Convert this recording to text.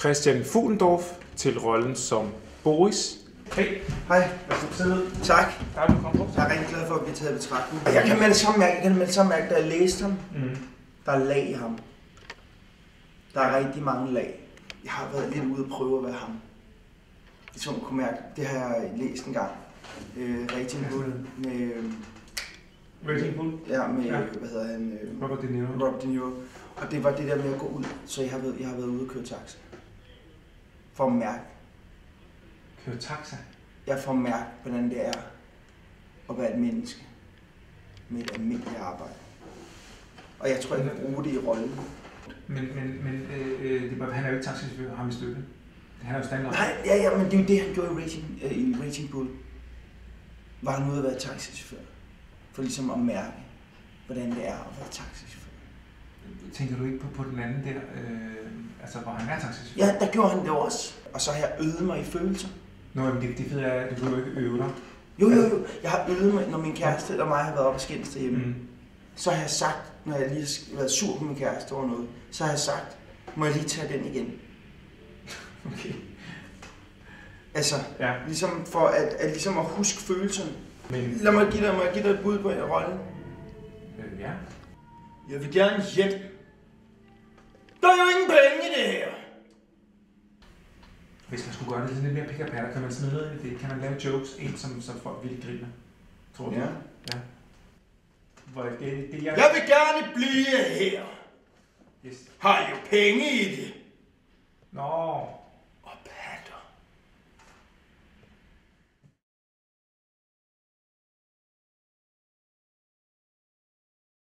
Christian Fuhlendorf til rollen som Boris. Hej. Hej. Tak. Der er du kommet på. Jeg er rigtig glad for at blive taget i betragtning. Jeg kan med det samme mærke, da jeg læste ham. Der er lag i ham. Der er rigtig mange lag. Jeg har været lidt ude at prøve at være ham. Ligesom kunne mærke, det har jeg læst en gang. Raging Bull med... Raging Bull? Ja, med, hvad hedder han? Robert De Niro. Og det var det der med at gå ud, så jeg har været ude og køre taxa. For at mærke. Køre taxa? Jeg får at mærke, hvordan det er at være et menneske med et almindeligt arbejde. Og jeg tror, jeg kan bruge det i rollen. Men han er jo ikke taxichauffør, ham i stykket. Han er jo stand-up. Nej, ja, men det er jo det, han gjorde i Raging Bull. Var han ude at være taxichauffør. For ligesom at mærke, hvordan det er at være taxichauffør. Tænker du ikke på den anden der, altså hvor han er taxichauffør? Ja, der gjorde han det også. Og så har jeg øvet mig i følelser. Nå, men det fede er, at du jo ikke øve dig. Jo. Jeg har øvet mig, når min kæreste eller mig har været oppe og skændes derhjemme. Så har jeg sagt, når jeg lige har været sur på min kæreste over noget, så har jeg sagt, må jeg lige tage den igen? Okay. Altså, ligesom for at ligesom at huske følelserne. Men... Lad mig give dig et bud på en rolle. Ja. Jeg vil gerne hjælpe. Der er jo ingen penge i det her. Hvis man skulle gøre det lidt mere pick-up-patter, kan man smide noget i det? Kan man lave jokes ind, som folk virkelig griner? Tror du? Ja. Jeg vil gerne blive her. Yes. Har jo penge i det. Nå.